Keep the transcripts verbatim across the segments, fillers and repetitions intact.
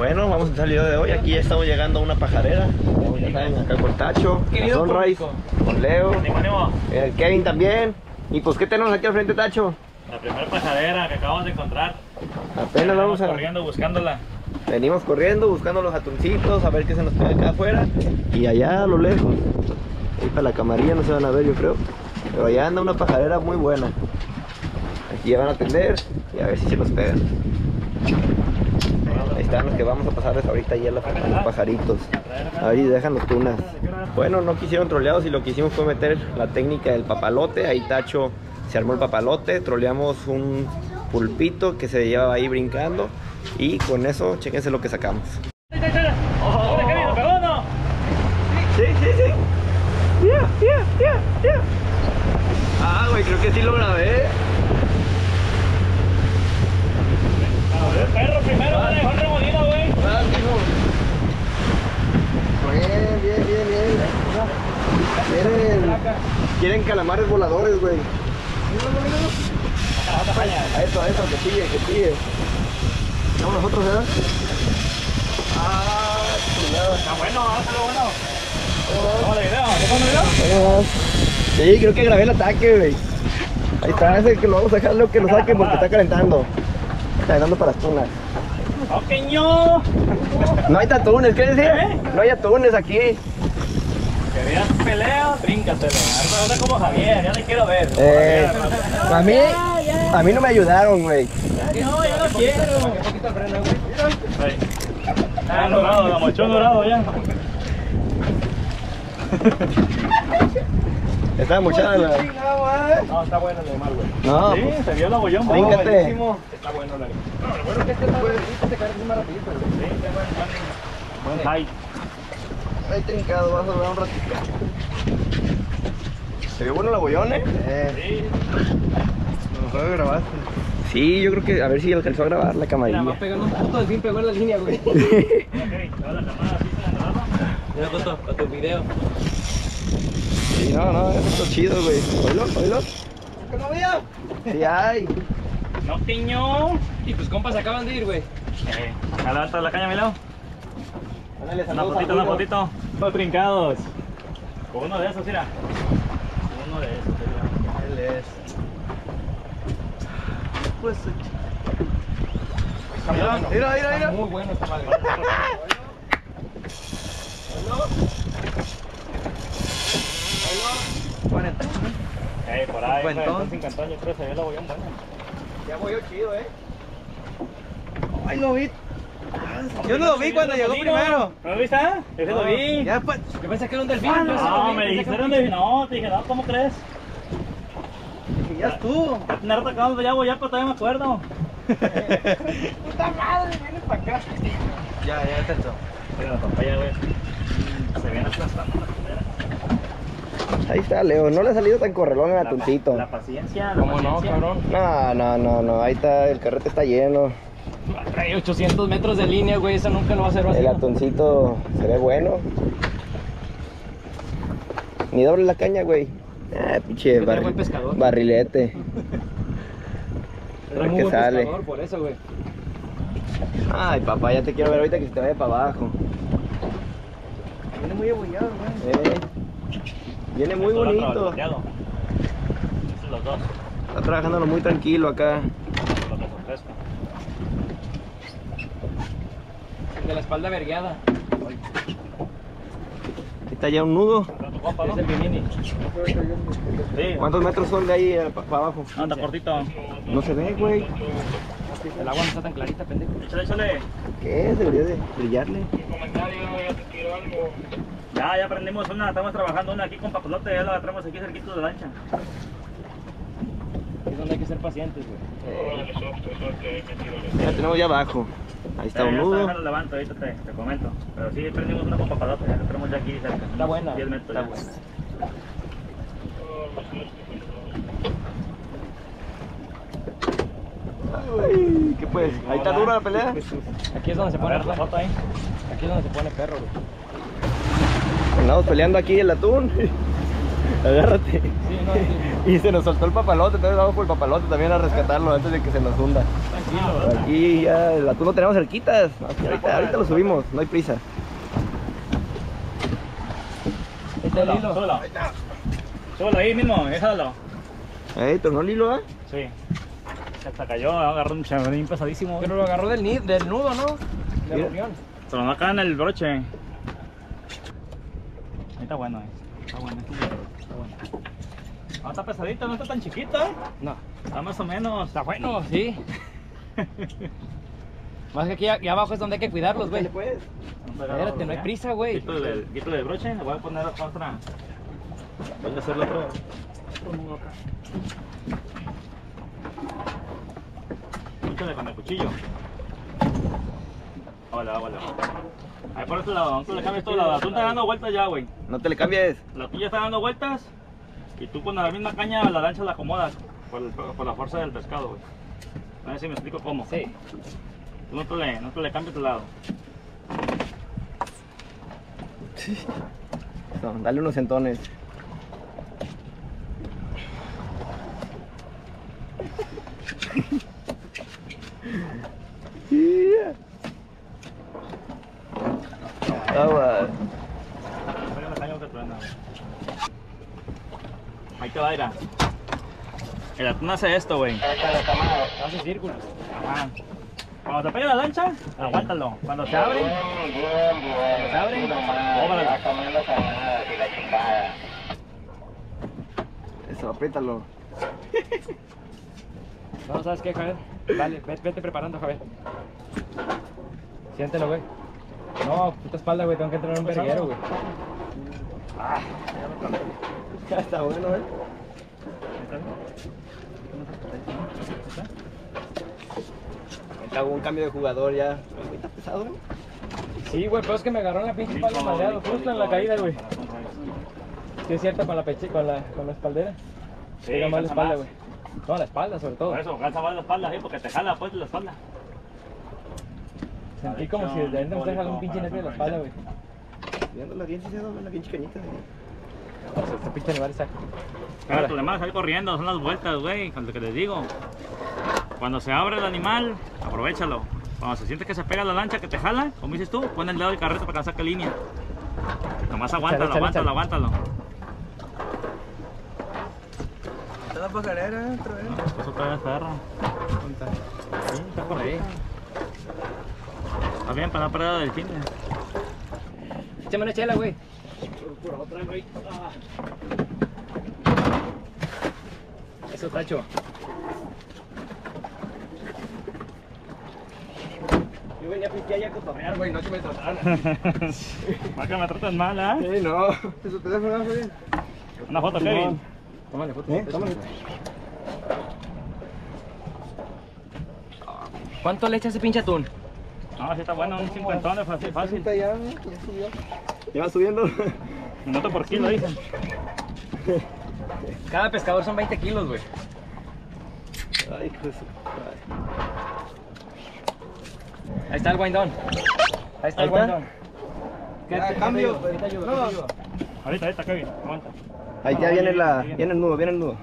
Bueno, vamos a empezar el video de hoy. Aquí ya estamos llegando a una pajarera. Ya saben, acá con Tacho, con Sunrise, con Leo, el Kevin también. Y pues, ¿qué tenemos aquí al frente, Tacho? La primera pajarera que acabamos de encontrar. Apenas vamos a... corriendo buscándola. Venimos corriendo, buscando los atuncitos, a ver qué se nos pega acá afuera. Y allá a lo lejos, ahí para la camarilla no se van a ver, yo creo. Pero allá anda una pajarera muy buena. Aquí ya van a atender y a ver si se nos pegan. Ahí están los que vamos a pasarles ahorita ya los pajaritos. A ver si dejan los tunas. Bueno, no quisieron troleados y lo que hicimos fue meter la técnica del papalote. Ahí Tacho se armó el papalote, troleamos un pulpito que se llevaba ahí brincando. Y con eso, chéquense lo que sacamos. ¡Oh! ¿Lo pegó o no? Sí, sí, sí. Yeah, yeah, yeah, yeah. Ah, güey, creo que sí lo grabé. A ver, perro, primero me dejó remolido, güey. Ah, hijo. Bien, bien, bien, bien. Quieren, quieren calamares voladores, güey. A eso, a eso, que sigue, que sigue. ¿Estamos nosotros, verdad? Ah, chulada. Está bueno, está bueno. ¿Cómo le video? ¿Te pongo video? Sí, creo que grabé el ataque, güey. Ahí está, ese que lo vamos a dejar, lo que lo saque porque está calentando. Está calentando para las tunas. ¡Ok, no! No hay atunes, ¿qué decir? ¿Eh? No hay atunes aquí. ¿Querías peleo? Tríncatelo. Ahora como Javier, ya te quiero ver. Eh, a mí, a mí no me ayudaron, güey. No, ya no quiero. Un poquito al freno, güey. Ah, dorado, la mochón dorado ya. Está muchada la... No, está bueno el animal, güey. No, sí, pues, se vio el abollón. bríncate. Está bueno el animal. No, lo bueno es que este puede caer más rapidito. Sí, qué buen, buen, buen high. Ahí trincado, vas a durar un ratito. ¿Se vio bueno el abollón, eh? Eh. Sí. Nos lo grabaste. Sí, yo creo que a ver si alcanzó a grabar la camarilla. Mira, va pegando un punto, al fin pegó en la línea, güey. Ok, te va la cámara así se la graba. Mira, Coto, a tu video. Sí, no, no, esto es chido, güey. Oílo, oílo. ¿Que no vea? Sí hay. No, piño. Y pues compas acaban de ir, güey. Eh, ¿a levanta la caña, mi lado? Ándale, Una saludos fotito, a una Julio. fotito. Los trincados. Con uno de esos, mira. Uno de esos, mira. Él es. Pues, Mira, mira, mira, mira. muy bueno esta madre. cuarenta. Eh, por ahí, Cincuentón. entonces cincuentón, yo creo que se ve el abollón bueno. Ya voy yo chido, eh. Ay, lo vi. Yo no lo vi cuando llegó primero. ¿No lo viste? Yo sí lo vi. Ya, pues, yo pensé que era un delfín. yo sí lo No, vi, me pensé que dijiste era un de... No, te dije, no, ¿cómo crees? delfín. Ya estuvo. Me rato acabamos de ya, ya, pero todavía me acuerdo. Puta madre, viene para acá. Ya, ya está todo. Mira la papaya, güey. Se viene aplastando la culera. Ahí está, Leo. No le ha salido tan correlón el atuncito. La paciencia, la ¿Cómo no, paciencia. cabrón? No, no, no, no. Ahí está, el carrete está lleno. Trae ochocientos metros de línea, güey. Eso nunca lo va a hacer El vacío. atuncito se ve bueno. Ni doble la caña, güey. Ah, pinche Trae barri- buen pescador. barrilete. Trae A ver muy qué buen sale. pescador, por eso, güey. Ay, papá, ya te quiero ver ahorita que se te vaya para abajo. Viene muy abollado, güey. Eh, viene muy Esto lo otro, bonito. volteado. Estos los dos. Está trabajándolo muy tranquilo acá. Lo que son fresco. El de la espalda vergueada. Ahí está ya un nudo. Tu compa, ¿no? Es el Bimini. Sí. ¿Cuántos metros son de ahí para abajo? Anda cortito. No se ve, güey. El agua no está tan clarita, pendejo. Échale, échale. ¿Qué? Debería de brillarle. Ya, ya prendimos una, estamos trabajando una aquí con papalote, ya la traemos aquí cerquito de la lancha. Es donde hay que ser pacientes, güey. Ya tenemos ya abajo. Ahí está Eh, un ya nudo. déjalo levanto, ahorita te, te comento. Pero sí, prendimos una con papalote, ya la tenemos ya aquí cerca. Está buena. diez metros. Está ya. buena. Ay, ¿qué pues? Ahí está dura la pelea. Aquí es donde se A pone ver, la foto ahí. Aquí es donde se pone perro, güey. Andamos peleando aquí el atún. Agárrate. Sí, no, sí. Y se nos soltó el papalote, entonces vamos por el papalote también a rescatarlo antes de que se nos hunda. tranquilo. Aquí ya el atún lo tenemos cerquitas. Ahorita, ahorita lo subimos, no hay prisa. Este hilo. Súbelo. Súbelo ahí mismo, déjalo. Eh, tornó el hilo, ¿eh? Sí. Hasta cayó, agarró un chavalín pesadísimo. Pero lo agarró del, del nudo, ¿no? Del unión. Pero no acá en el broche. Ahí está bueno, eh. Está bueno, está bueno. Ah, está pesadito, no está tan chiquito, ¿eh? No. Está más o menos. Está bueno, sí. Más que aquí, aquí abajo es donde hay que cuidarlos, güey. Pues. Espérate, no hay prisa, güey. Quítale el, quítale el broche, le voy a poner otra. Voy a hacerle otro. Otro nudo acá. Quítale con el cuchillo. Hola, hola. Ahí por este lado, tú le cambias todo lado. Tú estás dando vueltas ya, güey. No te le cambies. La tuya está dando vueltas y tú con la misma caña la lancha la acomodas por, el, por la fuerza del pescado, güey. A ver si me explico cómo. Sí. Tú no te le, no te le cambies de lado. No, dale unos centones. Yeah. Agua. Pega la caña que truena, güey. Ahí te va a ir a... El atún hace esto, güey. Hace círculos. Ajá. Cuando te pegue la lancha, aguántalo. Cuando se abre, cuando se abre, óbrala. Eso, apriétalo. No, ¿sabes qué, Javier? Dale, vete, vete preparando, Javier. Siéntelo, güey. No, puta espalda, güey, tengo que entrar en un verguero, güey. Ah, ya está bueno, eh. Hago un cambio de jugador ya. Güey, está pesado, ¿no? Sí, güey, pero es que me agarró en la pinche espalda madreado, justo en la caída, güey. Sí, es cierto, con la peche, con la, con la espaldera. Sí, Pega más la cansa espalda, más. güey. No, la espalda, sobre todo. Por eso, cansa más la espalda, ¿sí? Porque te jala pues de la espalda. Sentí como si desde adentro me jaló un pinche nervio de la espalda, güey. Viéndola bien, sí se dobla la bien chicañita. O sea, este pinche animal está... Claro, tu demás sale corriendo, son las vueltas, güey, con lo que les digo. Cuando se abre el animal, aprovechalo. Cuando se siente que se pega la lancha que te jala, como dices tú, pon el dedo del carrete para que saque línea. Nomás aguántalo, Échale, échale, aguántalo, aguántalo. Está la pajarera otra vez. No, eso todavía es perro. Sí, está por ahí. Está bien para no perder del cine. Échame una chela, güey. Por otra, güey. Eso, Tacho. Yo venía a pistear y a cotorrear, güey, no que me trataran. Para que me traten mal, ¿eh? Sí, no. ¿Es su teléfono, güey? Una foto, Kevin. Tómale foto. ¿Eh? Tómale. ¿Cuánto le echa ese pinche atún? No, sí está bueno, un cincuentón de fácil, fácil. Ya, ya subió. Ya va subiendo. Minuto por kilo, dicen. Cada pescador son veinte kilos, güey. Ay, hijo de su- Ahí está el guindón. Ahí está Ahí el está. guindón. ¿Qué Ah, te- cambio. ¿qué te ayudo? ¿Qué te ayudo? Ahorita, ahorita, Kevin, aguanta. Ahí ya viene la, viene el nudo, viene el nudo.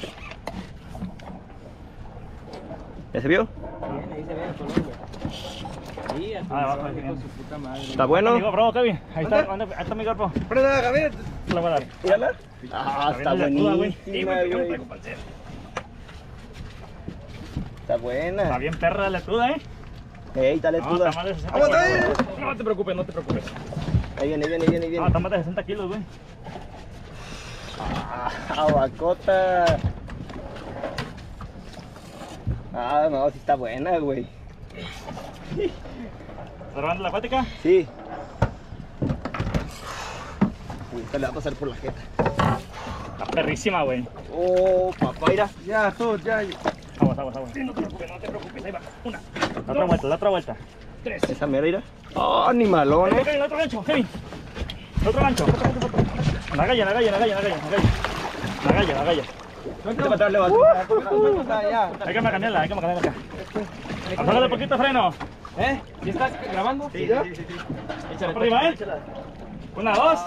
¿Ya se vio? Viene, ahí se ve el color, güey. Sí, así Ah, abajo, son, ahí hijo de viene. su puta madre. ¿Está bueno? Amigo, bravo, Kevin. Ahí está, anda, ahí está mi cuerpo. Prenda, Javier. Te lo voy a dar. Mírala. Ah, está bien la lechuga, güey. buenísima, Sí, güey, yo no güey. traigo pancera. Está buena. Está bien perra la lechuga, ¿eh? Ey, dale No, tuda. está más de sesenta Vamos, kilos. dale. No te preocupes, no te preocupes. Ahí viene, ahí viene, ahí viene, ahí No, viene. está más de sesenta kilos, güey. Ah, bacota. Ah, no, sí está buena, güey. ¿Estás grabando la acuática? Sí. Uy, esta le va a pasar por la jeta. Está perrísima, güey. Oh, papá, mira. Ya, tú, ya. Aguas, aguas, aguas. No te preocupes, no te preocupes. Ahí va. Una. La otra vuelta, la otra vuelta. Tres. Esa mera, mira. Oh, animalón, Ahí, eh. Kevin, el otro gancho, Kevin. El otro gancho. La galla, la galla, la galla, la galla, la galla. La galla, la galla. Vente para atrás, levanta. Ya. Hay que macanearla, hay que macanearla acá. Aflójale un poquito, freno. ¿Eh? ¿Ya estás grabando? Sí, ¿Ya? sí, sí, sí. Échale, Por arriba, ¿eh? Una, dos.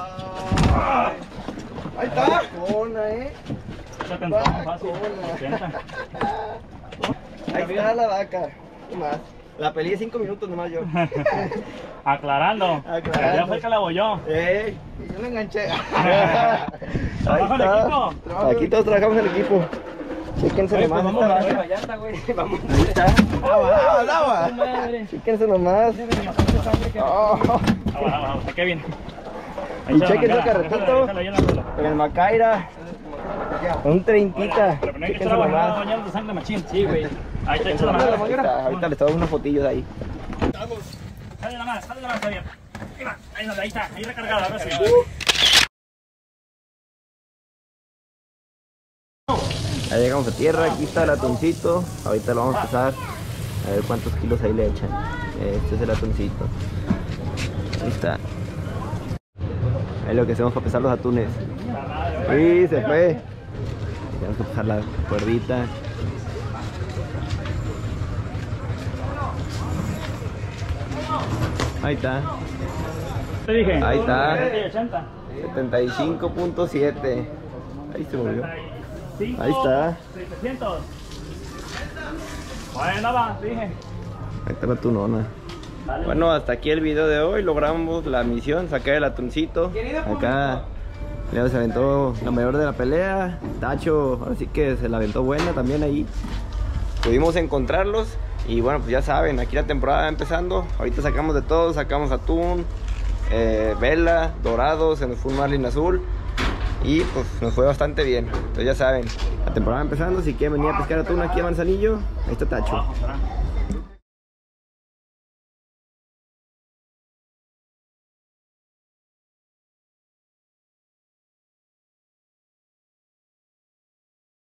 Ahí está. Buena, eh. Échate en todo, fácil. Sienta. Ahí está la vaca. Nomás. La peleé cinco minutos nomás yo. Aclarando. Aclarando. Ya fue que la voy yo. ¡Ey! Yo lo enganché. ¿Trabajo en equipo? Aquí todos trabajamos en equipo. Chéquense Oye, nomás. pues vamos a esta- la llanta, güey. Vamos. Ahí está. Agua, agua, agua. Madre. Chéquense nomás. Oh. Agua, agua, agua. ¿Qué viene? Y chequense el carretito. En el Macaira. Un treintita. Pero no hay que Chéquense echar agua, nomás. bañados de sangre machín. Sí, güey. Ahí está, Ahí échala más. está, ahorita les tomo unos fotillos ahí. Sale la más, sale la más, Javier. Ahí va, ahí está, ahí está, ahí recargada, ahora sí. Ya llegamos a tierra, aquí está el atuncito. Ahorita lo vamos a pesar. A ver cuántos kilos ahí le echan. Este es el atuncito. Ahí está. Ahí es lo que hacemos para pesar los atunes. Sí, se fue. Tenemos que pesar la cuerdita. Ahí está. Te dije. Ahí está. ochenta. setenta y cinco punto siete. Ahí se volvió. Ahí está. setecientos. Bueno, va, te dije. Ahí está la tunona. Bueno, hasta aquí el video de hoy. Logramos la misión, sacar el atuncito. Acá Leo se aventó la mayor de la pelea. Tacho, así que se la aventó buena también ahí. Pudimos encontrarlos. Y bueno, pues ya saben, aquí la temporada va empezando. Ahorita sacamos de todo, sacamos atún, eh, vela, dorado, se nos fue un marlin azul. Y pues nos fue bastante bien. Entonces ya saben, la temporada va empezando. Si quieren venir a pescar atún aquí a Manzanillo, ahí está Tacho. Abajo, será.